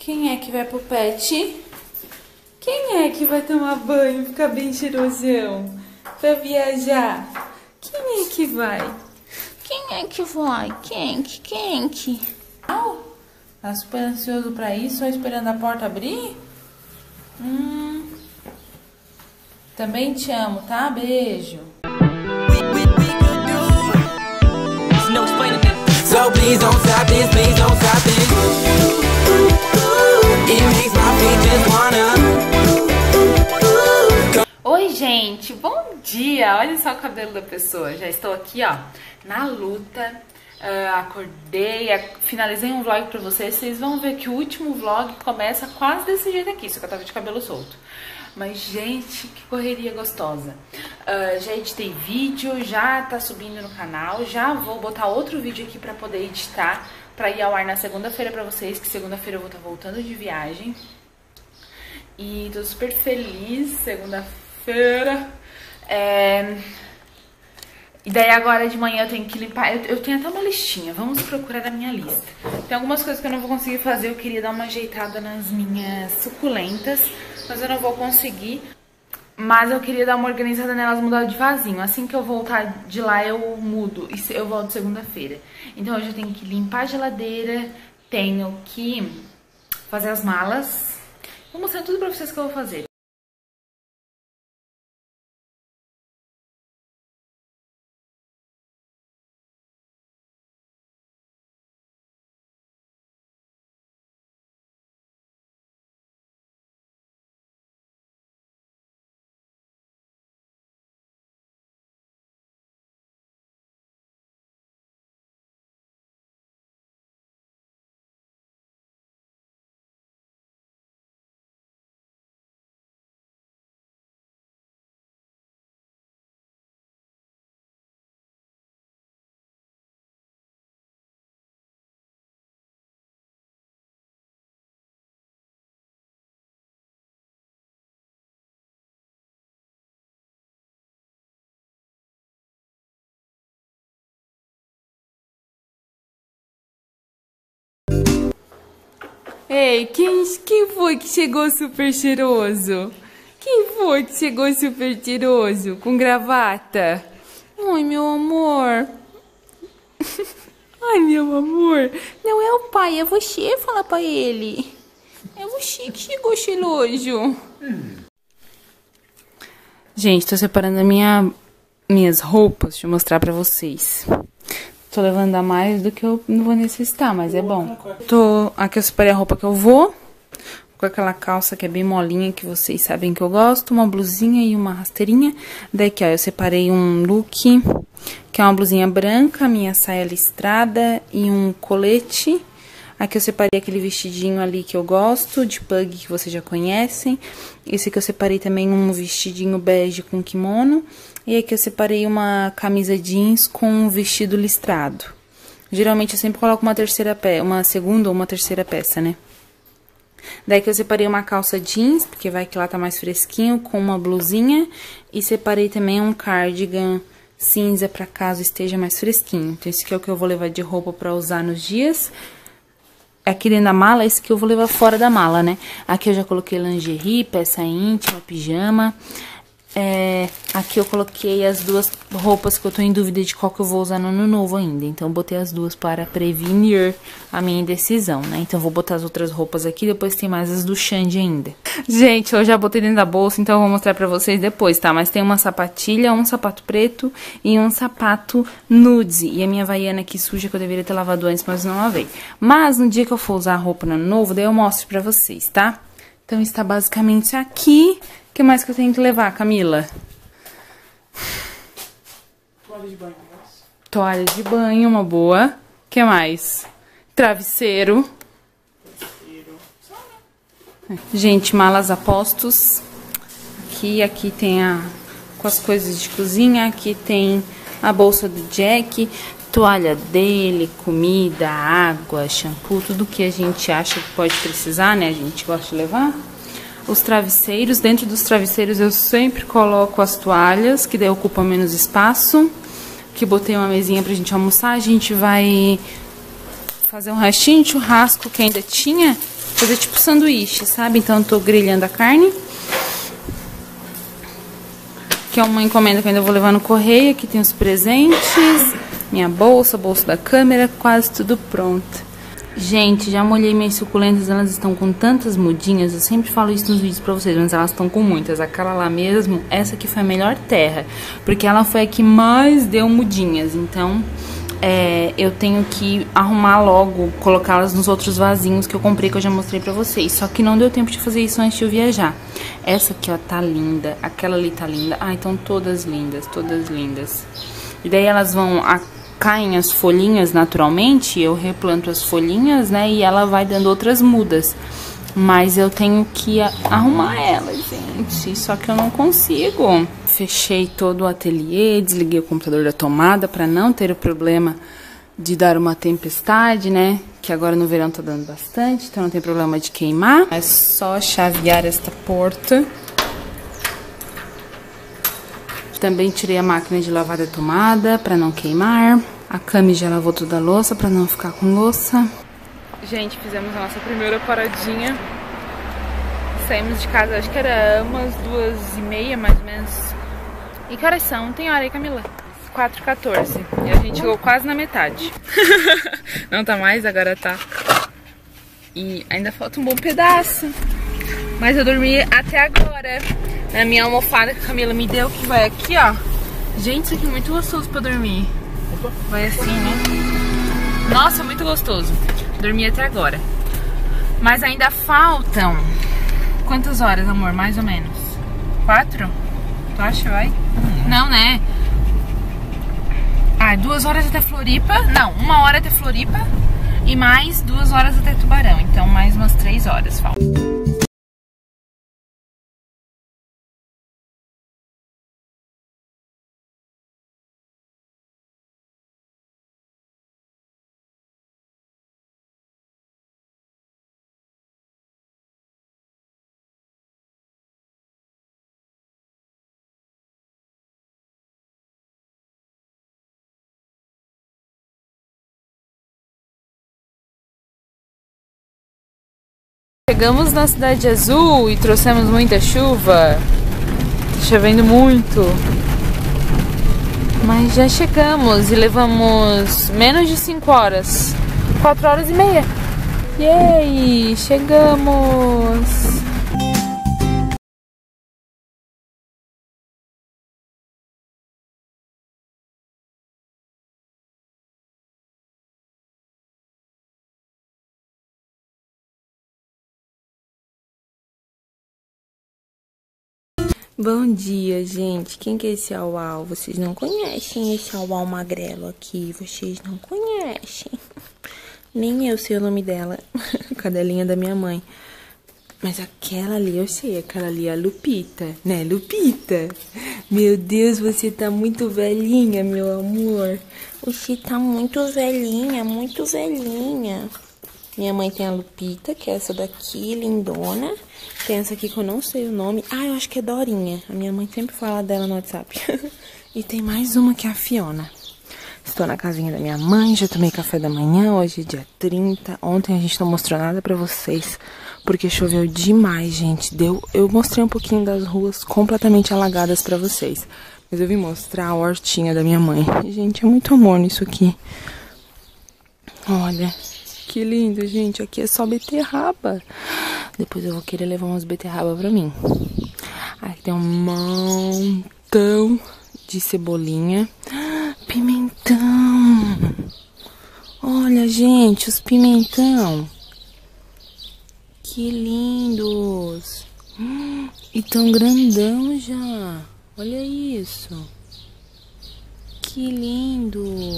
Quem é que vai pro pet? Quem é que vai tomar banho, ficar bem cheirosão? Pra viajar? Quem é que vai? Quem é que vai? Quem que? Tá super ansioso pra ir, só esperando a porta abrir? Também te amo, tá? Beijo. So please don't stop this, please don't stop this. It makes my feet just wanna. Oi, gente, bom dia. Olha só o cabelo da pessoa. Já estou aqui, ó, na luta. Acordei, finalizei um vlog pra vocês. Vocês vão ver que o último vlog começa quase desse jeito aqui, só que eu tava de cabelo solto. Mas, gente, que correria gostosa. Já editei vídeo, já tá subindo no canal. Já vou botar outro vídeo aqui pra poder editar, pra ir ao ar na segunda-feira pra vocês, que segunda-feira eu vou estar voltando de viagem. E tô super feliz, segunda-feira. E daí agora de manhã eu tenho que limpar, eu tenho até uma listinha, vamos procurar a minha lista. Tem algumas coisas que eu não vou conseguir fazer, eu queria dar uma ajeitada nas minhas suculentas, mas eu não vou conseguir. Mas eu queria dar uma organizada nelas, mudar de vasinho. Assim que eu voltar de lá eu mudo, e eu volto segunda-feira. Então hoje eu tenho que limpar a geladeira, tenho que fazer as malas. Vou mostrar tudo pra vocês que eu vou fazer. Ei, quem foi que chegou super cheiroso? Quem foi que chegou super cheiroso, com gravata? Ai, meu amor. Ai, meu amor. Não é o pai, é você, fala pra ele. É você que chegou cheiroso. Gente, tô separando minhas roupas, deixa eu mostrar pra vocês. Tô levando a mais do que eu não vou necessitar, mas é bom. Aqui eu separei a roupa que eu vou. Com aquela calça que é bem molinha, que vocês sabem que eu gosto. Uma blusinha e uma rasteirinha. Daí aqui, ó, eu separei um look, que é uma blusinha branca, minha saia listrada e um colete. Aqui eu separei aquele vestidinho ali que eu gosto, de pug, que vocês já conhecem. Esse aqui eu separei também um vestidinho bege com kimono. E aqui eu separei uma camisa jeans com um vestido listrado. Geralmente eu sempre coloco uma segunda ou uma terceira peça, né? Daí que eu separei uma calça jeans, porque vai que lá tá mais fresquinho, com uma blusinha. E separei também um cardigan cinza pra caso esteja mais fresquinho. Então esse aqui é o que eu vou levar de roupa pra usar nos dias. Aqui dentro da mala, esse que eu vou levar fora da mala, né? Aqui eu já coloquei lingerie, peça íntima, pijama. Aqui eu coloquei as duas roupas que eu tô em dúvida de qual que eu vou usar no ano novo ainda. Então, botei as duas para prevenir a minha indecisão, né? Então, vou botar as outras roupas aqui, depois tem mais as do Xande ainda. Gente, eu já botei dentro da bolsa, então eu vou mostrar pra vocês depois, tá? Mas tem uma sapatilha, um sapato preto e um sapato nude. E a minha havaiana aqui suja, que eu deveria ter lavado antes, mas não lavei. Mas, no dia que eu for usar a roupa no ano novo, daí eu mostro pra vocês, tá? Então, está basicamente aqui. O que mais que eu tenho que levar, Camila? Toalha de banho. Toalha de banho, uma boa. O que mais? Travesseiro. Gente, malas a postos. Aqui tem com as coisas de cozinha. Aqui tem a bolsa do Jack, toalha dele, comida, água, shampoo, tudo que a gente acha que pode precisar, né? A gente gosta de levar. Os travesseiros, dentro dos travesseiros eu sempre coloco as toalhas, que daí ocupa menos espaço. Que botei uma mesinha pra gente almoçar, a gente vai fazer um restinho de churrasco que ainda tinha fazer tipo sanduíche, sabe? Então eu tô grelhando a carne. Que é uma encomenda que eu ainda vou levar no correio. Aqui tem os presentes, minha bolsa, bolsa da câmera, quase tudo pronto. Gente, já molhei minhas suculentas, elas estão com tantas mudinhas. Eu sempre falo isso nos vídeos pra vocês, mas elas estão com muitas. Aquela lá mesmo, essa aqui foi a melhor terra, porque ela foi a que mais deu mudinhas. Então, eu tenho que arrumar logo, colocá-las nos outros vasinhos que eu comprei, que eu já mostrei pra vocês. Só que não deu tempo de fazer isso antes de eu viajar. Essa aqui, ó, tá linda. Aquela ali tá linda. Ai, estão todas lindas, todas lindas. E daí elas vão... caem as folhinhas naturalmente, eu replanto as folhinhas, né, e ela vai dando outras mudas. Mas eu tenho que arrumar elas, gente, só que eu não consigo. Fechei todo o ateliê, desliguei o computador da tomada pra não ter o problema de dar uma tempestade, né, que agora no verão tá dando bastante, então não tem problema de queimar. É só chavear esta porta. Também tirei a máquina de lavar da tomada pra não queimar. A Cami já lavou toda a louça pra não ficar com louça. Gente, fizemos a nossa primeira paradinha. Saímos de casa, acho que era umas 2h30, mais ou menos. E que horas são? Tem hora aí, Camila? 4h14. E a gente chegou quase na metade. Não tá mais, agora tá. E ainda falta um bom pedaço. Mas eu dormi até agora na minha almofada que a Camila me deu, que vai aqui, ó. Gente, isso aqui é muito gostoso pra dormir. Vai assim, né? Nossa, muito gostoso. Dormi até agora. Mas ainda faltam... Quantas horas, amor? Mais ou menos? 4? Tu acha, vai? Não, né? 2 horas até Floripa. Não, 1 hora até Floripa. E mais 2 horas até Tubarão. Então mais umas 3 horas faltam. Chegamos na Cidade Azul e trouxemos muita chuva. Tá chovendo muito. Mas já chegamos e levamos menos de 5 horas. 4h30. Yay! Chegamos! Bom dia, gente. Quem que é esse au-au? Vocês não conhecem esse au-au magrelo aqui. Vocês não conhecem. Nem eu sei o nome dela. Cadelinha da minha mãe. Mas aquela ali eu sei. Aquela ali é a Lupita. Né, Lupita? Meu Deus, você tá muito velhinha, meu amor. Você tá muito velhinha, muito velhinha. Minha mãe tem a Lupita, que é essa daqui, lindona. Tem essa aqui que eu não sei o nome. Eu acho que é Dorinha. A minha mãe sempre fala dela no WhatsApp. E tem mais uma que é a Fiona. Estou na casinha da minha mãe, já tomei café da manhã, hoje é dia 30. Ontem a gente não mostrou nada pra vocês, porque choveu demais, gente. Eu mostrei um pouquinho das ruas completamente alagadas pra vocês. Mas eu vim mostrar a hortinha da minha mãe. Gente, é muito amor nisso aqui. Olha... Que lindo, gente. Aqui é só beterraba. Depois eu vou querer levar umas beterraba pra mim. Aqui tem um montão de cebolinha. Pimentão. Olha, gente, os pimentão. Que lindos. E tão grandão já. Olha isso. Que lindo.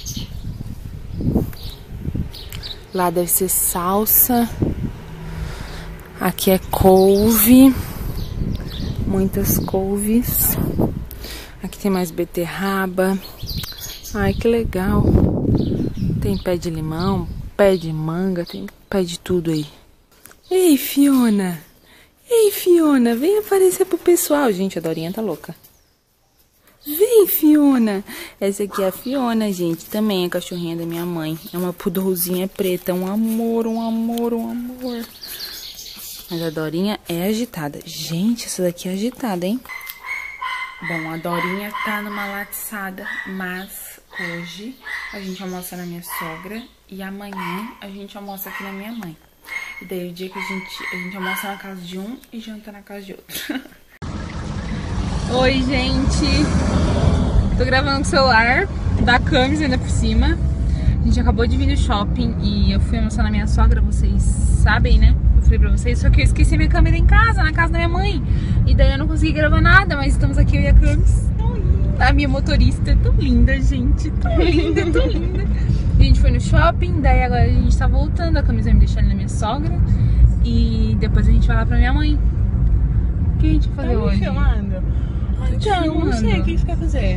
Lá deve ser salsa. Aqui é couve. Muitas couves. Aqui tem mais beterraba. Ai, que legal. Tem pé de limão, pé de manga, tem pé de tudo aí. Ei, Fiona. Ei, Fiona, vem aparecer pro pessoal. Gente, a Dorinha tá louca. Vem, Fiona. Essa aqui é a Fiona, gente. Também é a cachorrinha da minha mãe. É uma poodlezinha preta. Um amor, um amor, um amor. Mas a Dorinha é agitada. Gente, essa daqui é agitada, hein? Bom, a Dorinha tá numa latiçada, mas hoje a gente almoça na minha sogra e amanhã a gente almoça aqui na minha mãe. E daí o dia que a gente almoça na casa de um e janta na casa de outro. Oi, gente. Tô gravando com o celular da Camis ainda por cima. A gente acabou de vir no shopping e eu fui almoçar na minha sogra, vocês sabem, né? Eu falei pra vocês, só que eu esqueci minha câmera em casa, na casa da minha mãe. E daí eu não consegui gravar nada, mas estamos aqui eu e a Camis. A minha motorista é tão linda, gente. Tão linda, tão linda. A gente foi no shopping, daí agora a gente tá voltando. A Camis vai me deixar ali na minha sogra. E depois a gente vai lá pra minha mãe. O que a gente vai fazer hoje? Filmando? Então, não sei o que você quer fazer.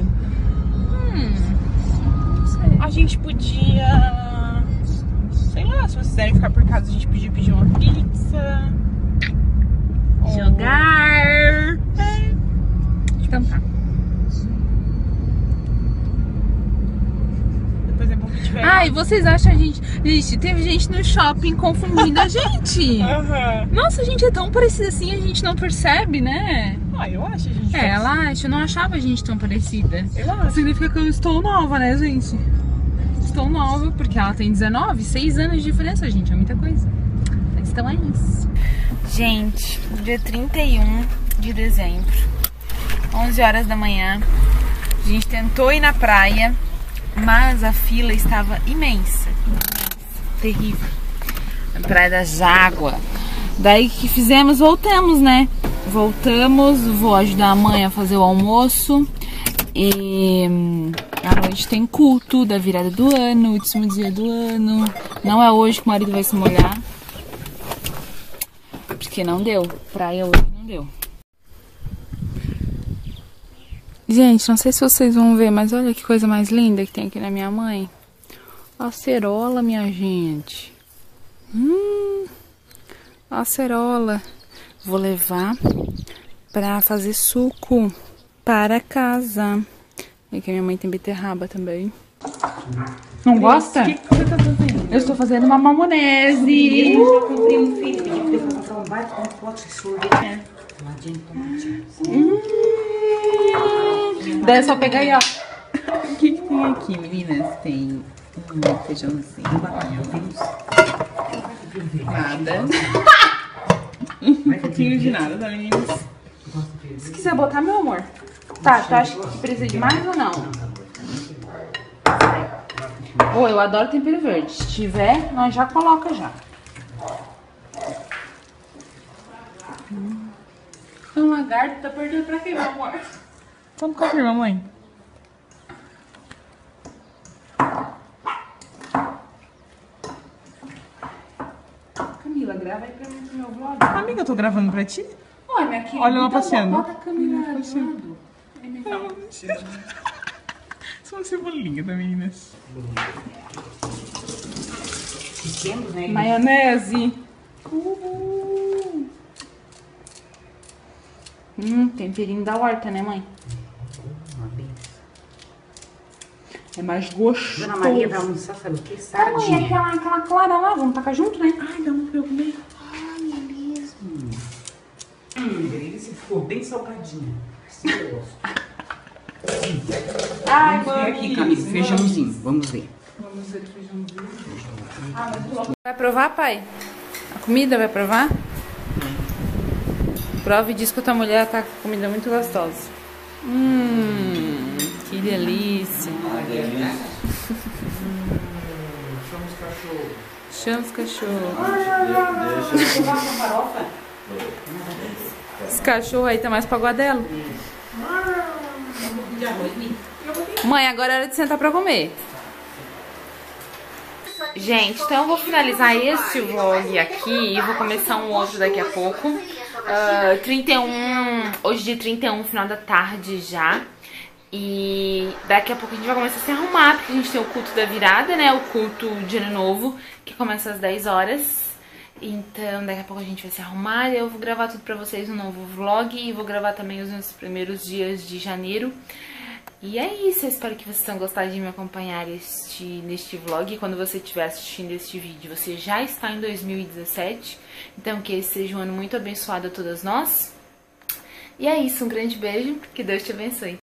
Não sei. A gente podia... Sei lá, se vocês quiserem ficar por casa, a gente podia pedir uma pizza. Jogar. Então tá. Depois é bom que tiver... Ah, e vocês acham a gente... Gente, teve gente no shopping confundindo a gente. Nossa, a gente é tão parecida assim, a gente não percebe, né? Ah, eu acho, a gente. É, ela acha, eu não achava a gente tão parecida. Eu acho. Significa que eu estou nova, né, gente? Estou nova, porque ela tem 19, 6 anos de diferença, gente, é muita coisa. Então é isso. Gente, dia 31 de dezembro, 11 horas da manhã, a gente tentou ir na praia, mas a fila estava imensa, terrível. Na Praia da Jágua. Daí o que fizemos? Voltamos, né? Voltamos, vou ajudar a mãe a fazer o almoço. E à noite tem culto da virada do ano, último dia do ano. Não é hoje que o marido vai se molhar. Porque não deu. Praia hoje não deu. Gente, não sei se vocês vão ver, mas olha que coisa mais linda que tem aqui na minha mãe. Acerola, minha gente. Acerola. Vou levar pra fazer suco para casa. E que minha mãe tem beterraba também. Não gosta? O que você tá fazendo? Eu estou fazendo uma mamonese. Eu comprei um filho, pedi pra comprar um baita com pote de sorvete. Daí é só pegar aí, ó. O que tem aqui, meninas? Tem um feijãozinho, nada. Um pouquinho de nada, tá, meninas? Se quiser botar, meu amor. Tá, tu acha que precisa de mais ou não? Ô, eu adoro tempero verde. Se tiver, nós já coloca já. Um lagarto tá perdendo pra quê, meu amor? Vamos confirmar, mãe. Camila, grava aí pra mim no meu vlog. Amiga, eu tô gravando pra ti? Olha, minha querida. Olha ela passeando. Bota a câmera do lado. Não, mentira. São cebolinha, tá, meninas? Pequenos, né? Maionese. Temperinho da horta, né, mãe? Uma benção. É mais gostoso. Dona Maria vai almoçar, sabe o que? Mãe, Sardinha. aquela clara lá, vamos tacar junto, né? Ai, dá um pra eu comer. Ai, é mesmo. Delícia, ficou bem salgadinha. Assim eu gosto. Ai, Vamos ver aqui, Camila, feijãozinho. Vamos ver. Vamos ver o feijãozinho. Vai provar, pai? A comida vai provar? Prova e diz que a tua mulher tá com comida muito gostosa. Que delícia. Chama os cachorros. Esse cachorro aí tá mais pagodelo. Mãe, agora é hora de sentar pra comer. Gente, então eu vou finalizar esse vlog aqui e vou começar um outro daqui a pouco. 31, hoje dia 31, final da tarde já. E daqui a pouco a gente vai começar a se arrumar, porque a gente tem o culto da virada, né? O culto de ano novo, que começa às 10 horas. Então daqui a pouco a gente vai se arrumar e eu vou gravar tudo pra vocês no novo vlog. E vou gravar também os meus primeiros dias de janeiro. E é isso, eu espero que vocês tenham gostado de me acompanhar neste vlog. E quando você estiver assistindo este vídeo, você já está em 2017. Então que esse seja um ano muito abençoado a todas nós. E é isso, um grande beijo, que Deus te abençoe.